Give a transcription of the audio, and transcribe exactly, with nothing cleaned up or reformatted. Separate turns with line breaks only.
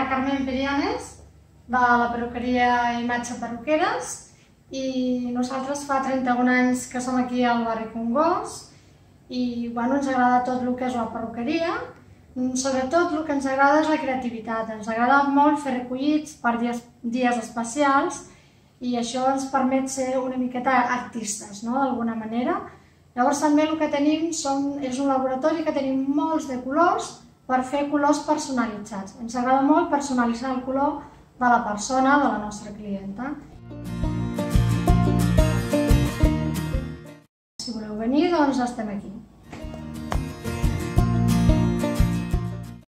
Carmen Perianes, de la perruqueria Imatge Perruqueres, i nosaltres fa trenta-un anys que som aquí al barri Congost i bueno, ens agrada tot el que és la perruqueria. Sobretot el que ens agrada és la creativitat. Ens agrada molt fer recollits per dies, dies especials i això ens permet ser una miqueta artistes, no? D'alguna manera. Llavors també el que tenim són, és un laboratori que tenim molts de colors per fer colors personalitzats. Ens agrada molt personalitzar el color de la persona, de la nostra clienta. Si voleu venir, doncs estem aquí.